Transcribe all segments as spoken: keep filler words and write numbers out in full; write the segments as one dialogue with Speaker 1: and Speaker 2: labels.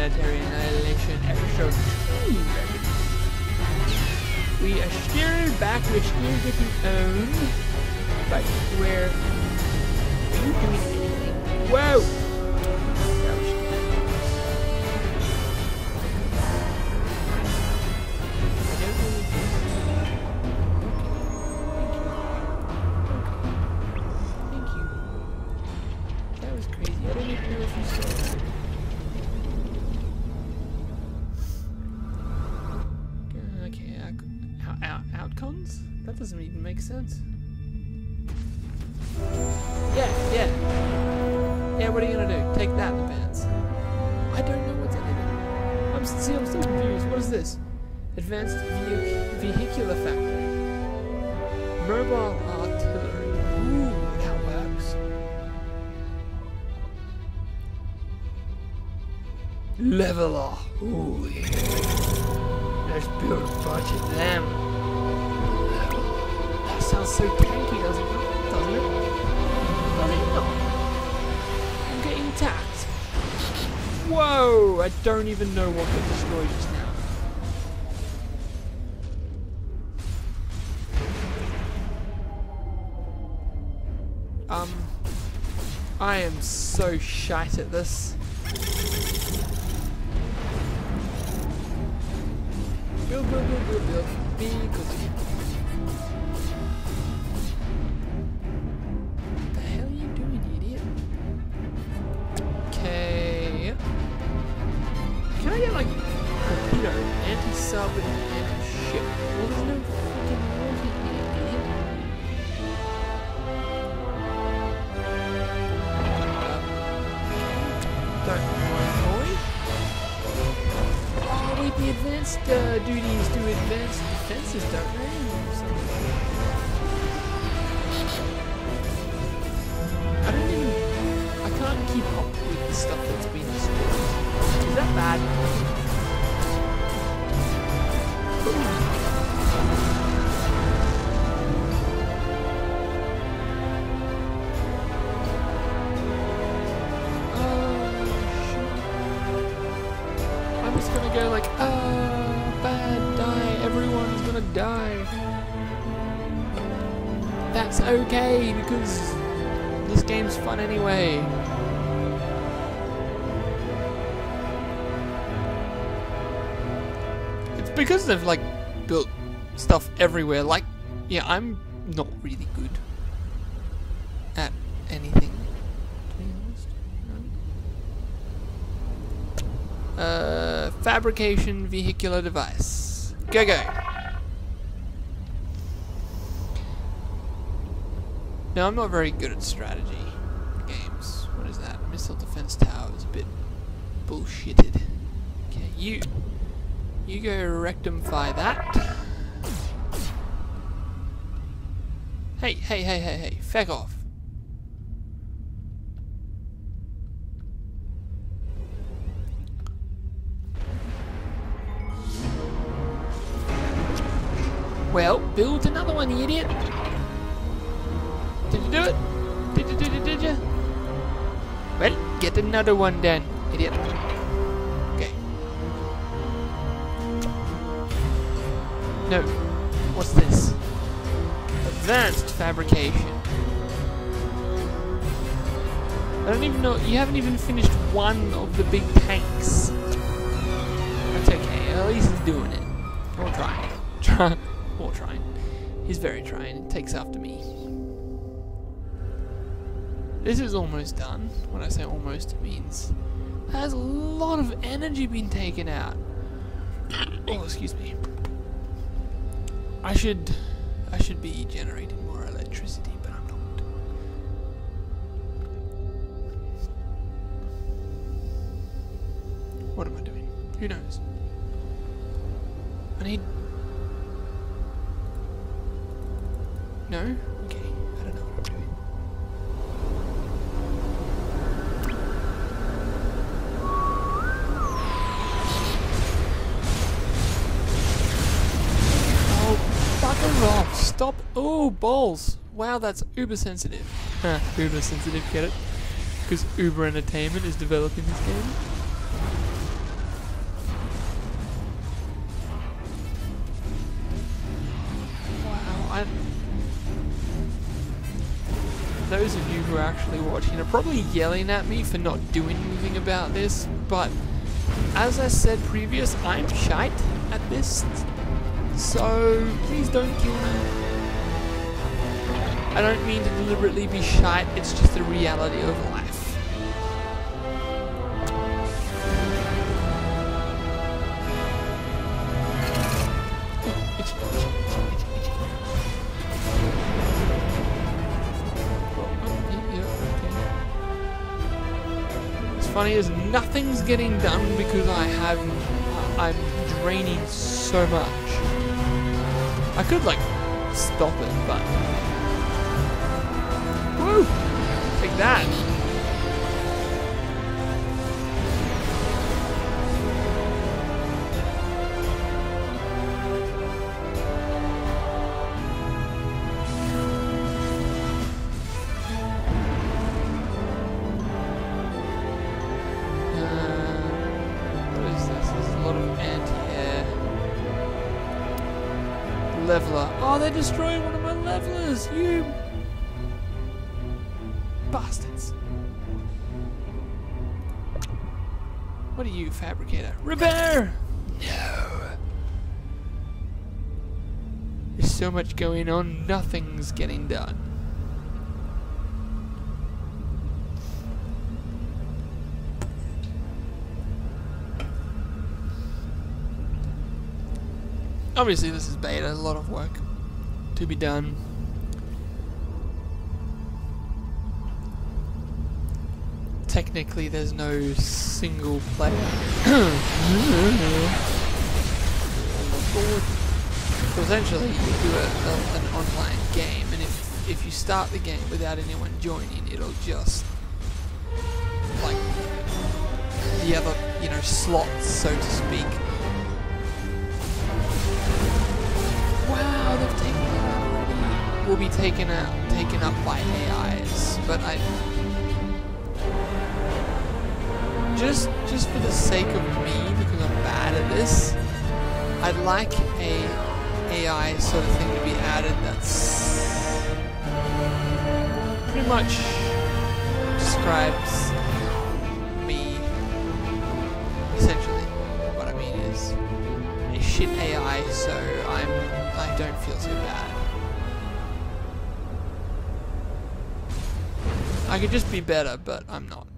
Speaker 1: Planetary Annihilation episode two. We are still back, we're still getting owned, but we're... Are you doing anything? Whoa! That was stupid. I don't know what this is. Thank you. That was crazy. I don't even know if you saw it. Okay, out, out, outcomes? That doesn't even make sense. Yeah, yeah. Yeah, what are you gonna do? Take that, the bands. I don't know what's in it. I'm see, I'm still confused. What is this? Advanced vehic vehicular factory. Mobile artillery. Ooh, that works. Leveler. Ooh, yeah. Let's build a bunch of them. That sounds so tanky, doesn't it? Doesn't it? Does it not? I'm getting attacked. Whoa! I don't even know what got destroyed just now. Um, I am so shite at this. Build, build, build, build, build. Because what the hell are you doing, idiot? Okay. Can I get like torpedo, anti-sub, and anti-ship? Well, there's no fucking water here, idiot. Don't mind, boy. Oh, wait, the advanced uh, duties do advanced defenses, don't they? Or something. I don't even... I can't keep up with the stuff that's been destroyed. Is that bad? Gonna go like, ah, bad, die, everyone's gonna die. That's okay, because this game's fun anyway. It's because they've like built stuff everywhere. Like, yeah, I'm not really good at anything, to be honest. No. Uh, fabrication vehicular device. Go go. Now I'm not very good at strategy games. What is that? Missile defense tower is a bit bullshitted. Okay, you you go rectify that. Hey, hey, hey, hey, hey, feck off. Well, build another one, you idiot. Did you do it? Did you, did you, did you? Well, get another one then, idiot. Okay. No. What's this? Advanced fabrication. I don't even know, you haven't even finished one of the big tanks. That's okay, at least he's doing it. Or trying. Try. Or trying. He's very trying. It takes after me. This is almost done. When I say almost, it means has a lot of energy been taken out. Oh, excuse me. I should, I should be generating more electricity, but I'm not. What am I doing? Who knows? I need. No? Okay, I don't know what I'm doing. Oh, bugger off! Stop! Oh, balls! Wow, that's uber sensitive. Huh, uber sensitive, get it? Because Uber Entertainment is developing this game. who are actually watching are probably yelling at me for not doing anything about this, but as I said previous, I'm shite at this, so please don't kill me. I don't mean to deliberately be shite, it's just the reality of life. Funny is nothing's getting done because I have uh, I'm draining so much. I could like stop it, but woo! Take that. Leveler. Oh, they destroyed one of my levelers, you bastards. What are you, fabricator? Repair! No. There's so much going on, nothing's getting done. Obviously this is beta, a lot of work to be done. Technically there's no single player. So essentially you do a, a, an online game, and if, if you start the game without anyone joining, it'll just like the other, you know, slots, so to speak. Wow, they've taken it out already. Will be taken out, taken up by A Is, but I just, just for the sake of me, because I'm bad at this, I'd like a AI sort of thing to be added that's pretty much describes me. Essentially, what I mean is a shit A I, so I'm I don't feel too bad. I could just be better, but I'm not.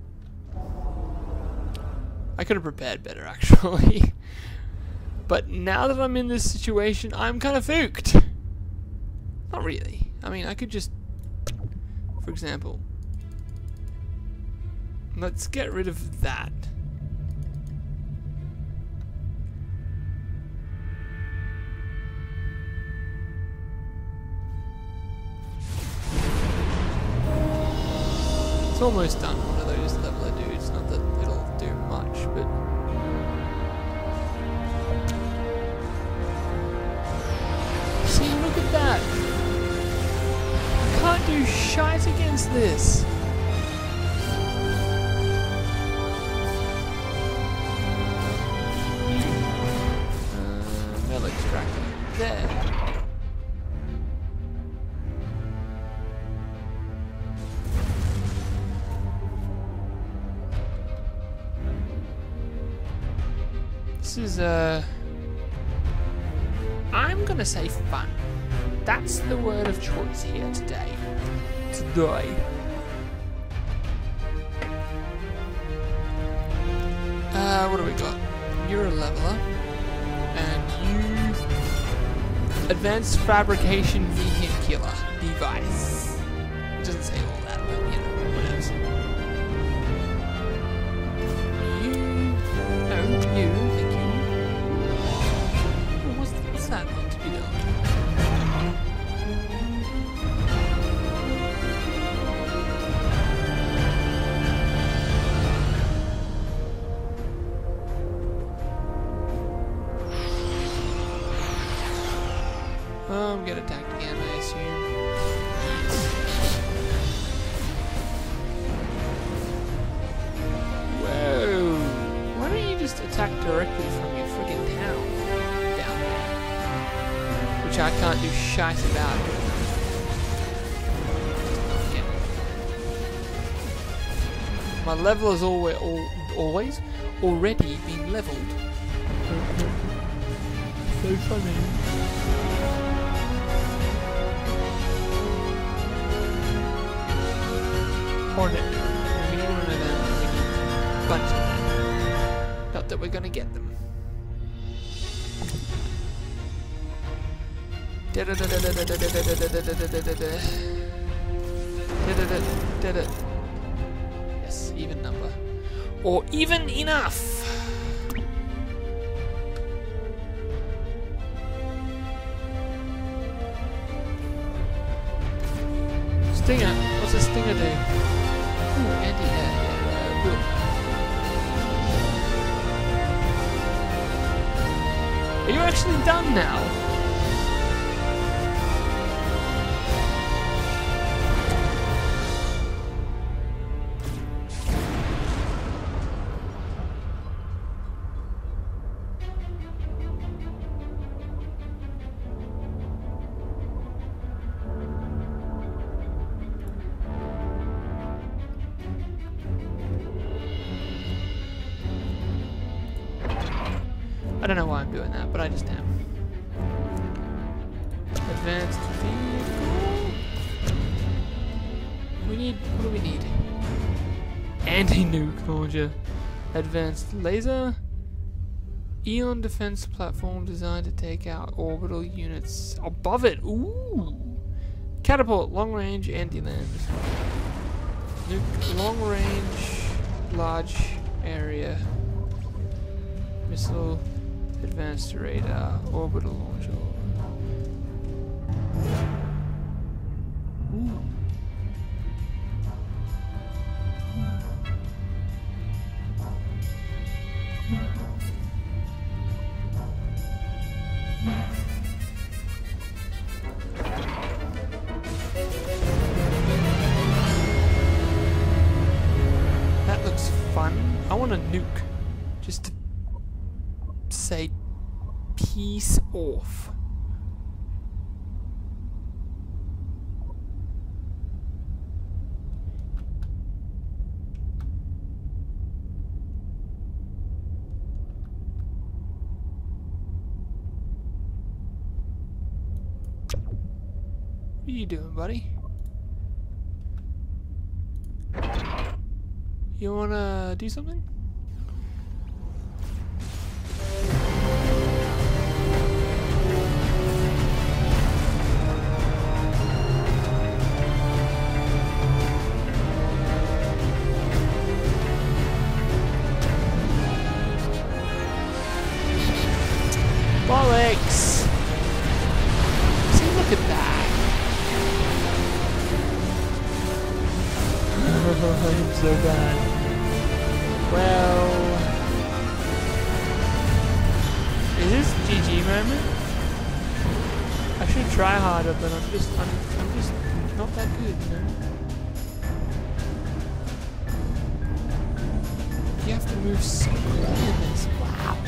Speaker 1: I could have prepared better, actually. But now that I'm in this situation, I'm kind of fooked. Not really. I mean, I could just, for example, let's get rid of that. It's almost done, one of those leveler dudes. Not that it'll do much, but see, look at that! I can't do shite against this! Uh, metal extractor. There. This is, uh... I'm gonna say fun. That's the word of choice here today. Today. Uh, what do we got? You're a leveler. And you... Advanced Fabrication Vehicular Device. It doesn't say all that, but you know, what else? You... No, you, thank you. What's, what's that meant to be done? Um, get attacked again, I assume. Whoa! Why don't you just attack directly from your friggin' town down there? Which I can't do shite about. Okay. My level has always, al always already been leveled. So funny. Hornet. We need one of them. We need a bunch of them. Not that we're gonna get them. Yes, even number. Or even enough! Stinger! What's a stinger do? Ooh, anti yeah, yeah, good. Are you actually done now? I don't know why I'm doing that, but I just am. Advanced vehicle. We need. What do we need? Anti-nuke launcher. Advanced laser. Eon defense platform designed to take out orbital units above it. Ooh. Catapult, long range, anti-land. Nuke, long range, large area. Missile. Advanced radar, orbital launcher. Ooh. That looks fun. I want a nuke. Just to say peace off. What are you doing, buddy? You wanna do something? Bollocks! See, look at that! I'm so bad. Well... Is this G G moment? I should try harder, but I'm just... I'm, I'm just not that good, you know? You have to move so quickly in this. Wow!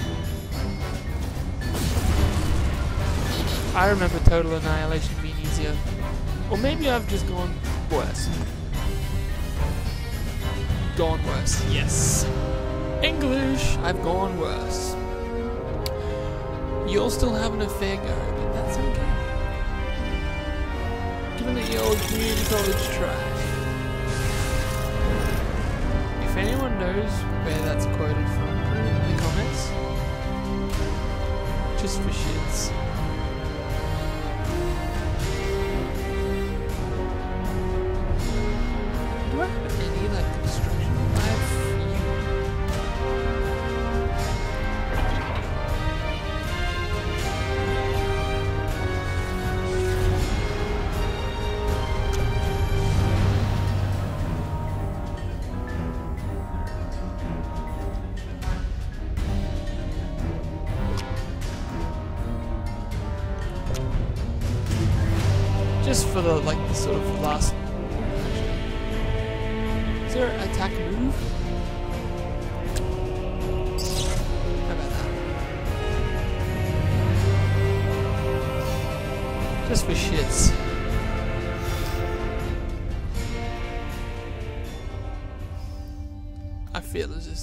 Speaker 1: I remember Total Annihilation being easier. Or maybe I've just gone worse. Gone worse, yes. English, I've gone worse. You're still having a fair go, but that's okay. Given that your old community college trash. If anyone knows where that's quoted from, put it in the comments. Just for shits. Do I have any like construction? I have just for the like the sort of last. Is there an attack move? How about that? Just for shits.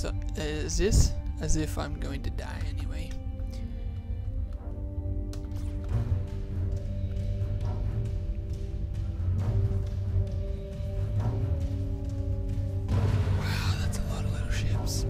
Speaker 1: So, uh, is this as if I'm going to die anyway? Wow, that's a lot of little ships.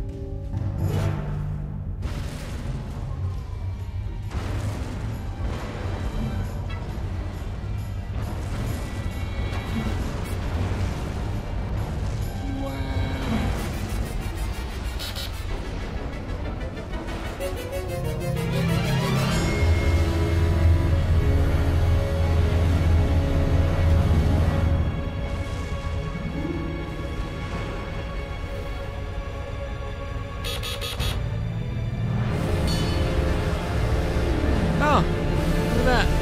Speaker 1: Oh, look at that.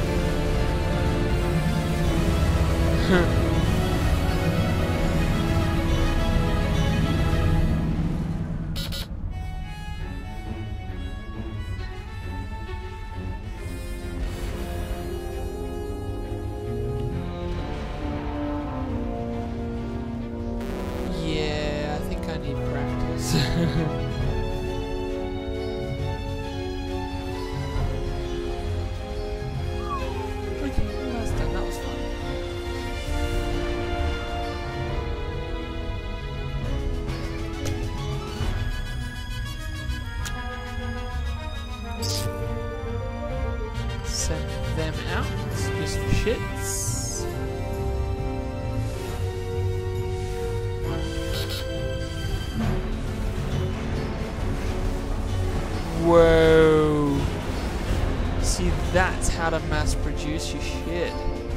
Speaker 1: Yeah, I think I need practice. Send them out just for shits. Whoa. See, that's how to mass produce your shit.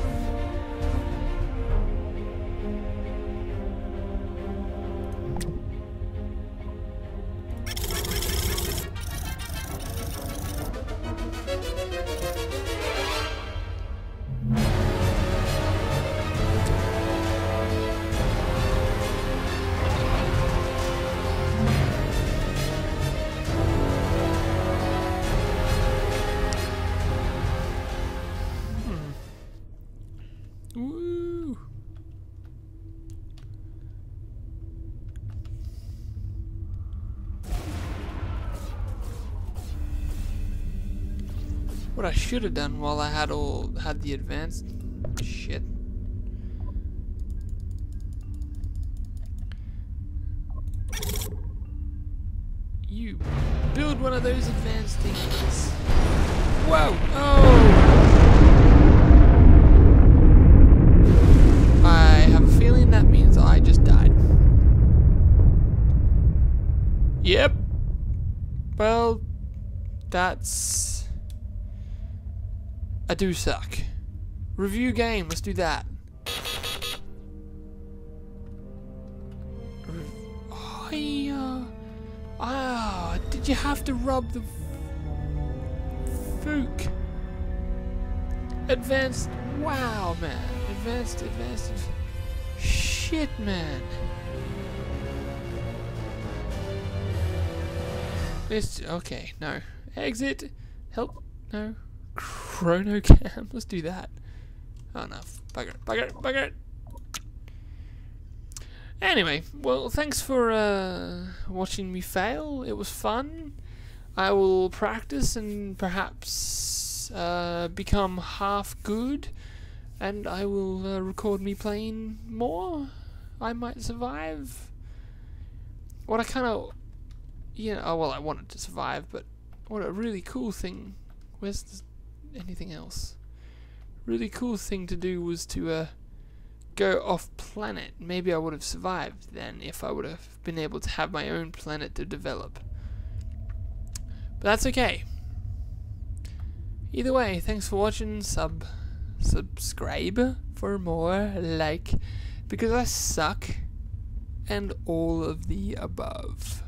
Speaker 1: Woo! What I should have done while I had all had the advanced shit. You build one of those advanced things. Whoa! Oh! I have a feeling that means I just died. Yep. Well, that's... I do suck. Review game, let's do that. Re oh, yeah. Ah, did you have to rub the... Fook? Advanced... Wow, man. Advanced, advanced... Shit, man. It's... Okay, no. Exit. Help. No. Chronocam. Let's do that. Oh, no. Bugger it, bugger it, bugger it. Anyway, well, thanks for uh, watching me fail. It was fun. I will practice and perhaps uh, become half good. And I will uh, record me playing more. I might survive. What I kind of... Yeah, oh, well, I wanted to survive, but what a really cool thing... Where's the, anything else? Really cool thing to do was to uh, go off planet. Maybe I would have survived then if I would have been able to have my own planet to develop. But that's okay. Either way, thanks for watching. Sub... Subscribe for more, like, because I suck, and all of the above.